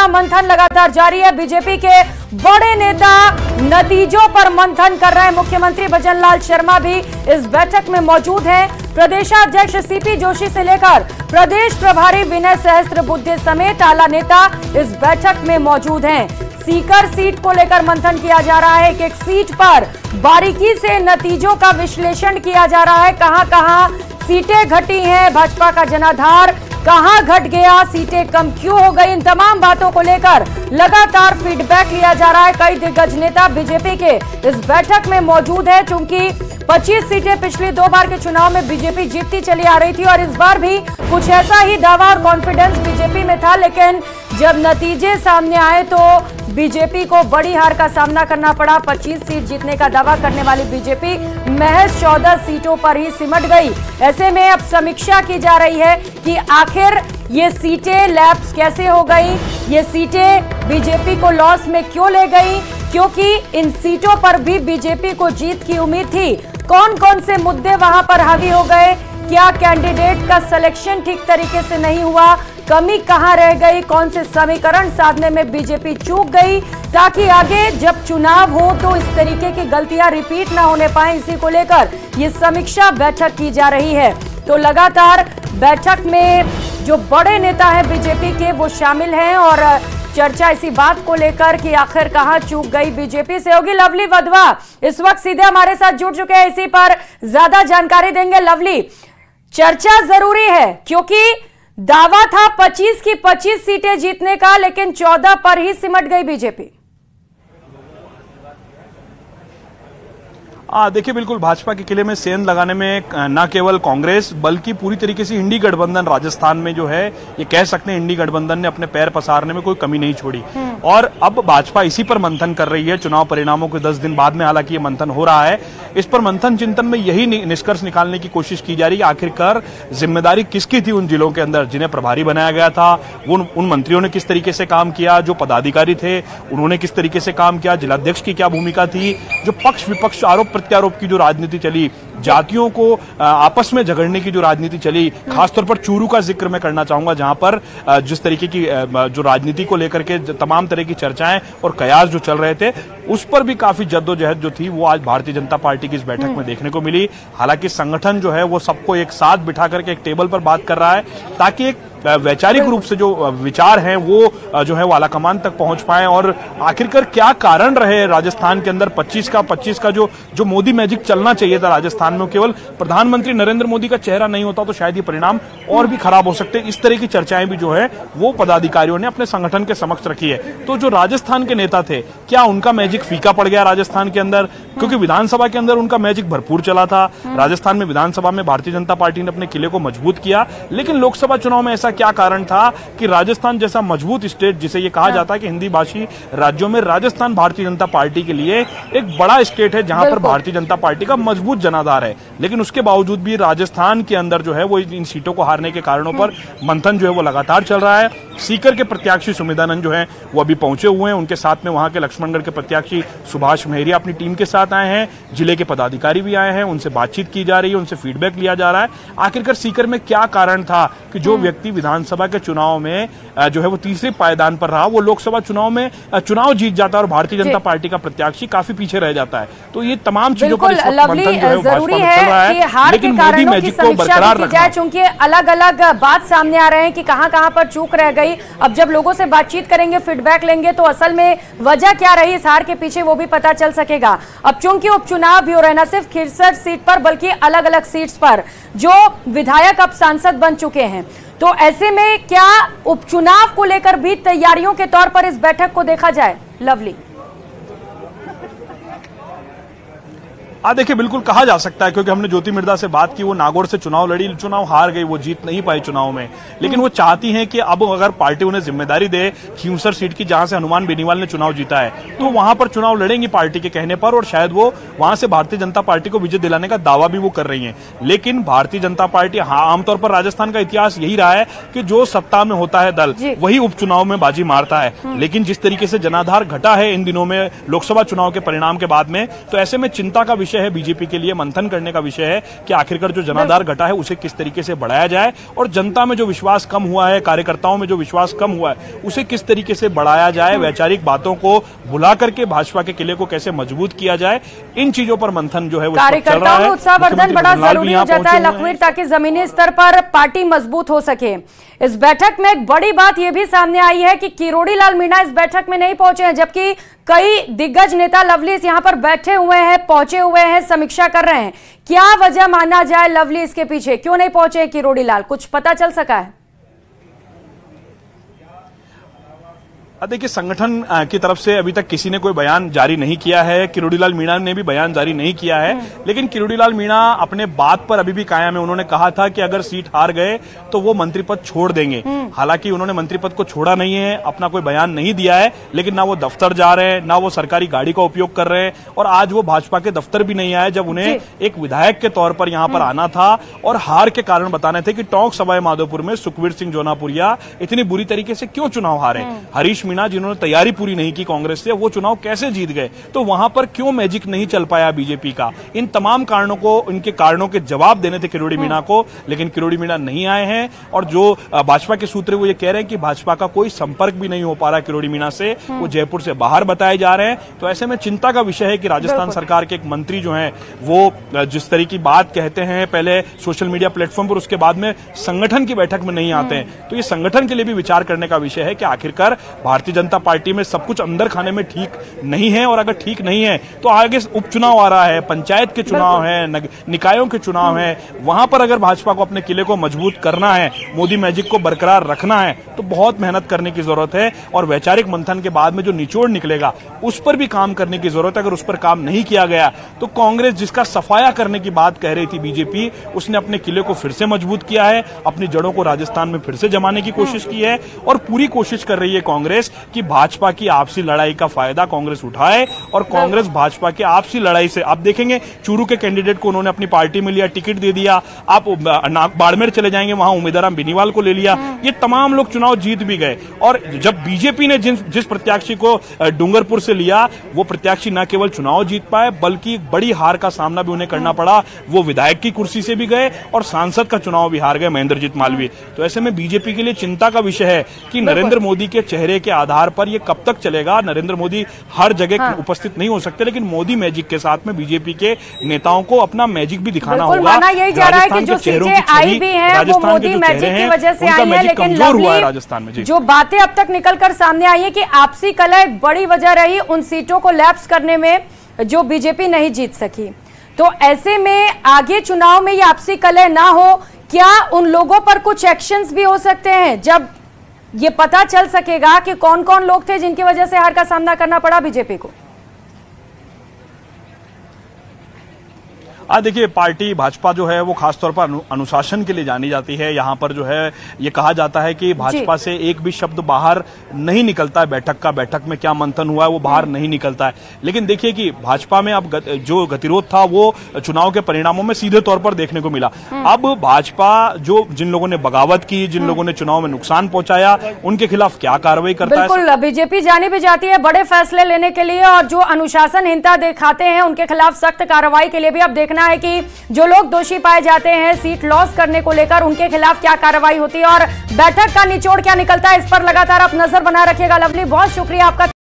मंथन लगातार जारी है। बीजेपी के बड़े नेता नतीजों पर मंथन कर रहे हैं। मुख्यमंत्री भजनलाल शर्मा भी इस बैठक में मौजूद हैं। प्रदेशाध्यक्ष सीपी जोशी से लेकर प्रदेश प्रभारी विनय सहस्त्रबुद्धे समेत आला नेता इस बैठक में मौजूद हैं। सीकर सीट को लेकर मंथन किया जा रहा है। एक सीट पर बारीकी से नतीजों का विश्लेषण किया जा रहा है। कहां-कहां सीटें घटी हैं, भाजपा का जनाधार कहां घट गया, सीटें कम क्यों हो गई, इन तमाम बातों को लेकर लगातार फीडबैक लिया जा रहा है। कई दिग्गज नेता बीजेपी के इस बैठक में मौजूद है। चूंकि 25 सीटें पिछली 2 बार के चुनाव में बीजेपी जीतती चली आ रही थी और इस बार भी कुछ ऐसा ही दावा और कॉन्फिडेंस बीजेपी में था, लेकिन जब नतीजे सामने आए तो बीजेपी को बड़ी हार का सामना करना पड़ा। 25 सीट जीतने का दावा करने वाली बीजेपी महज 14 सीटों पर ही सिमट गई। ऐसे में अब समीक्षा की जा रही है कि आखिर ये सीटें लैप्स कैसे हो गई, ये सीटें बीजेपी को लॉस में क्यों ले गई, क्योंकि इन सीटों पर भी बीजेपी को जीत की उम्मीद थी। कौन कौन से मुद्दे वहां पर हावी हो गए, क्या कैंडिडेट का सिलेक्शन ठीक तरीके से नहीं हुआ, कमी कहां रह गई, कौन से समीकरण साधने में बीजेपी चूक गई, ताकि आगे जब चुनाव हो तो इस तरीके की गलतियां रिपीट ना होने पाए, इसी को लेकर ये समीक्षा बैठक की जा रही है। तो लगातार बैठक में जो बड़े नेता हैं बीजेपी के वो शामिल हैं और चर्चा इसी बात को लेकर कि आखिर कहां चूक गई बीजेपी से होगी। लवली वधवा इस वक्त सीधे हमारे साथ जुड़ चुके हैं, इसी पर ज्यादा जानकारी देंगे। लवली, चर्चा जरूरी है क्योंकि दावा था 25 की 25 सीटें जीतने का, लेकिन 14 पर ही सिमट गई बीजेपी। देखिए, बिल्कुल भाजपा के किले में सेंध लगाने में न केवल कांग्रेस बल्कि पूरी तरीके से इंडी गठबंधन राजस्थान में जो है, ये कह सकते हैं इंडी गठबंधन ने अपने पैर पसारने में कोई कमी नहीं छोड़ी और अब भाजपा इसी पर मंथन कर रही है। चुनाव परिणामों के 10 दिन बाद में हालांकि ये मंथन हो रहा है। इस पर मंथन चिंतन में यही निष्कर्ष निकालने की कोशिश की जा रही है आखिरकार जिम्मेदारी किसकी थी उन जिलों के अंदर जिन्हें प्रभारी बनाया गया था, उन मंत्रियों ने किस तरीके से काम किया, जो पदाधिकारी थे उन्होंने किस तरीके से काम किया, जिलाध्यक्ष की क्या भूमिका थी, जो पक्ष विपक्ष आरोप प्रत्यारोप की जो राजनीति चली, जातियों को आपस में झगड़ने की जो राजनीति चली, खासतौर पर चूरू का जिक्र मैं करना चाहूंगा जहां पर जिस तरीके की जो राजनीति को लेकर के तमाम तरह की चर्चाएं और कयास जो चल रहे थे, उस पर भी काफी जद्दोजहद जो थी वो आज भारतीय जनता पार्टी की इस बैठक में देखने को मिली। हालांकि संगठन जो है वो सबको एक साथ बिठा करके एक टेबल पर बात कर रहा है ताकि एक वैचारिक रूप से जो विचार हैं वो जो है वो आलाकमान तक पहुंच पाए और आखिरकार क्या कारण रहे राजस्थान के अंदर 25 का जो मोदी मैजिक चलना चाहिए था राजस्थान में, केवल प्रधानमंत्री नरेंद्र मोदी का चेहरा नहीं होता तो शायद ये परिणाम और भी खराब हो सकते। इस तरह की चर्चाएं भी जो है वो पदाधिकारियों ने अपने संगठन के समक्ष रखी है। तो जो राजस्थान के नेता थे, क्या उनका मैजिक फीका पड़ गया राजस्थान के अंदर, क्योंकि विधानसभा के अंदर उनका मैजिक भरपूर चला था। राजस्थान में विधानसभा में भारतीय जनता पार्टी ने अपने किले को मजबूत किया, लेकिन लोकसभा चुनाव में क्या कारण था कि राजस्थान जैसा मजबूत स्टेट जिसे ये कहा जाता है कि हिंदी भाषी राज्यों में राजस्थान भारतीय जनता पार्टी के लिए एक बड़ा स्टेट है जहां पर भारतीय जनता पार्टी का मजबूत जनाधार है, लेकिन उसके बावजूद भी राजस्थान के अंदर जो है वो इन सीटों को हारने के कारणों पर मंथन जो है वो लगातार चल रहा है। सीकर के प्रत्याशी सुमिधानंद जो है वो अभी पहुंचे हुए हैं, उनके साथ में वहां के लक्ष्मणगढ़ के प्रत्याशी सुभाष मेहरिया अपनी टीम के साथ आए हैं, जिले के पदाधिकारी भी आए हैं, उनसे बातचीत की जा रही है, उनसे फीडबैक लिया जा रहा है। आखिरकार सीकर में क्या कारण था कि जो व्यक्ति विधानसभा के चुनाव में जो है वो तीसरे पायदान पर रहा, वो लोकसभा चुनाव में चुनाव जीत जाता है और भारतीय जनता पार्टी का प्रत्याशी काफी पीछे रह जाता है। तो ये तमाम चीजों पर इस वक्त मंथन जो है भाजपा में चल रहा है, लेकिन मोदी मैजिक को बरकरार रखना है। चूंकि अलग अलग बात सामने आ रहे हैं कि कहां पर चूक रह गई, अब जब लोगों से बातचीत करेंगे, फीडबैक लेंगे तो असल में वजह क्या रही इस हार के पीछे वो भी पता चल सकेगा। अब चूंकि उपचुनाव भी हो रहे, न सिर्फ 63 सीट पर बल्कि अलग अलग सीट्स पर जो विधायक अब सांसद बन चुके हैं, तो ऐसे में क्या उपचुनाव को लेकर भी तैयारियों के तौर पर इस बैठक को देखा जाए? लवली, देखिए बिल्कुल कहा जा सकता है, क्योंकि हमने ज्योति मिर्धा से बात की, वो नागौर से चुनाव लड़ी, चुनाव हार गई, वो जीत नहीं पाई चुनाव में, लेकिन वो चाहती हैं कि अब अगर पार्टी उन्हें जिम्मेदारी दे खींवसर सीट की जहां से हनुमान बेनीवाल ने चुनाव जीता है, तो वहां पर चुनाव लड़ेंगी पार्टी के कहने पर और शायद वो वहां से भारतीय जनता पार्टी को विजय दिलाने का दावा भी वो कर रही है। लेकिन भारतीय जनता पार्टी, आमतौर पर राजस्थान का इतिहास यही रहा है कि जो सत्ता में होता है दल वही उपचुनाव में बाजी मारता है, लेकिन जिस तरीके से जनाधार घटा है इन दिनों में लोकसभा चुनाव के परिणाम के बाद में, तो ऐसे में चिंता का विषय है बीजेपी के लिए, मंथन करने का विषय है कि आखिरकार जो जनाधार घटा है उसे किस तरीके से बढ़ाया जाए और जनता में जो विश्वास कम हुआ है, कार्यकर्ताओं में जो विश्वास कम हुआ है उसे किस तरीके से बढ़ाया जाए, वैचारिक बातों को भुला करके भाजपा के किले को कैसे मजबूत किया जाए, इन चीजों पर मंथन जो है वो चल रहा है। कार्यकर्ताओं में उत्साहवर्धन बड़ा जरूरी हो जाता है लखवीर, ताकि जमीनी स्तर पर पार्टी मजबूत हो सके। इस बैठक में एक बड़ी बात यह भी सामने आई है कि किरोड़ी लाल मीणा इस बैठक में नहीं पहुंचे हैं, जबकि कई दिग्गज नेता लवलीज यहां पर बैठे हुए हैं, पहुंचे हुए हैं, समीक्षा कर रहे हैं। क्या वजह माना जाए लवलीज के पीछे, क्यों नहीं पहुंचे किरोड़ी लाल, कुछ पता चल सका है? देखिए, संगठन की तरफ से अभी तक किसी ने कोई बयान जारी नहीं किया है, किरोड़ी लाल मीणा ने भी बयान जारी नहीं किया है, लेकिन किरोड़ी लाल मीणा अपने बात पर अभी भी कायम है। उन्होंने कहा था कि अगर सीट हार गए तो वो मंत्री पद छोड़ देंगे। हालांकि उन्होंने मंत्री पद को छोड़ा नहीं है, अपना कोई बयान नहीं दिया है, लेकिन ना वो दफ्तर जा रहे हैं, ना वो सरकारी गाड़ी का उपयोग कर रहे हैं, और आज वो भाजपा के दफ्तर भी नहीं आए जब उन्हें एक विधायक के तौर पर यहां पर आना था और हार के कारण बताने थे कि टोंक सवाई माधोपुर में सुखवीर सिंह जोनापुरिया इतनी बुरी तरीके से क्यों चुनाव हारे। हरीश मीणा जिन्होंने तैयारी पूरी नहीं की कांग्रेस से, वो चुनाव कैसे जीत गए, तो वहां पर क्यों मैजिक नहीं चल पाया बीजेपी का। इन तमाम कारणों को, इनके कारणों के जवाब देने थे किरोड़ी मीणा को, लेकिन किरोड़ी मीणा नहीं आए हैं। और जो भाजपा के सूत्र वो ये कह रहे हैं कि भाजपा का कोई संपर्क भी नहीं हो पा रहा किरोड़ी मीणा से, वो जयपुर से बाहर बताए जा रहे हैं। तो ऐसे में चिंता का विषय है कि राजस्थान सरकार के एक मंत्री जो हैं वो जिस तरह की बात कहते हैं पहले सोशल मीडिया प्लेटफॉर्म पर, उसके बाद में संगठन की बैठक में नहीं आते हैं। तो ये संगठन के लिए भी विचार करने का विषय है कि आखिरकार भारतीय जनता पार्टी में सब कुछ अंदर खाने में ठीक नहीं है, और अगर ठीक नहीं है तो आगे उपचुनाव आ रहा है, पंचायत के चुनाव है, निकायों के चुनाव है, वहां पर अगर भाजपा को अपने किले को मजबूत करना है, मोदी मैजिक को बरकरार रखना है, तो बहुत मेहनत करने की जरूरत है। और वैचारिक मंथन के बाद में जो निचोड़ निकलेगा उस पर भी काम करने की जरूरत है। अगर उस पर काम नहीं किया गया तो कांग्रेस जिसका सफाया करने की बात कह रही थी बीजेपी, उसने अपने किले को फिर से मजबूत किया है, अपनी जड़ों को राजस्थान में फिर से जमाने की कोशिश की है, और पूरी कोशिश कर रही है कांग्रेस कि भाजपा की आपसी लड़ाई का फायदा कांग्रेस उठाए और कांग्रेस भाजपा की आपसी लड़ाई से, आप देखेंगे चूरू के कैंडिडेट को उन्होंने अपनी पार्टी में लिया, टिकट दे दिया, आप बाड़मेर चले जाएंगे वहां उम्मीदवार बेनीवाल को ले लिया, ये तमाम लोग चुनाव जीत भी गए। और जब बीजेपी ने जिस प्रत्याशी को डूंगरपुर से लिया, वो प्रत्याशी न केवल चुनाव जीत पाए बल्कि बड़ी हार का सामना भी उन्हें करना पड़ा। वो विधायक की कुर्सी से भी गए और सांसद का चुनाव भी हार गए, महेंद्रजीत मालवीय। तो ऐसे में बीजेपी के लिए चिंता का विषय है कि नरेंद्र मोदी के चेहरे के आधार पर यह कब तक चलेगा। नरेंद्र मोदी हर जगह उपस्थित नहीं हो सकते, लेकिन मोदी मैजिक के साथ में बीजेपी के नेताओं को अपना मैजिक भी दिखाना होगा। माना यही जा रहा है कि जो सीटें आई भी हैं वो मोदी मैजिक की वजह से आई है, लेकिन राजस्थान में जो बातें अब तक निकलकर सामने आई है कि आपसी कलह एक बड़ी वजह रही उन सीटों को लैप्स करने में जो बीजेपी नहीं जीत सकी। तो ऐसे में आगे चुनाव में ये आपसी कलह ना हो, क्या उन लोगों पर कुछ एक्शंस भी हो सकते हैं जब ये पता चल सकेगा कि कौन कौन लोग थे जिनकी वजह से हार का सामना करना पड़ा बीजेपी को? देखिए, पार्टी भाजपा जो है वो खासतौर पर अनुशासन के लिए जानी जाती है। यहाँ पर जो है ये कहा जाता है कि भाजपा से एक भी शब्द बाहर नहीं निकलता है, बैठक में क्या मंथन हुआ है वो बाहर नहीं निकलता है। लेकिन देखिए कि भाजपा में अब जो गतिरोध था वो चुनाव के परिणामों में सीधे तौर पर देखने को मिला। अब भाजपा जिन लोगों ने बगावत की, जिन लोगों ने चुनाव में नुकसान पहुंचाया, उनके खिलाफ क्या कार्रवाई करता है। बिल्कुल, बीजेपी जानी भी जाती है बड़े फैसले लेने के लिए, और जो अनुशासनहीनता दिखाते हैं उनके खिलाफ सख्त कार्रवाई के लिए भी अब देखना है कि जो लोग दोषी पाए जाते हैं सीट लॉस करने को लेकर उनके खिलाफ क्या कार्रवाई होती है और बैठक का निचोड़ क्या निकलता है, इस पर लगातार आप नजर बना रखिएगा। लवली, बहुत शुक्रिया आपका।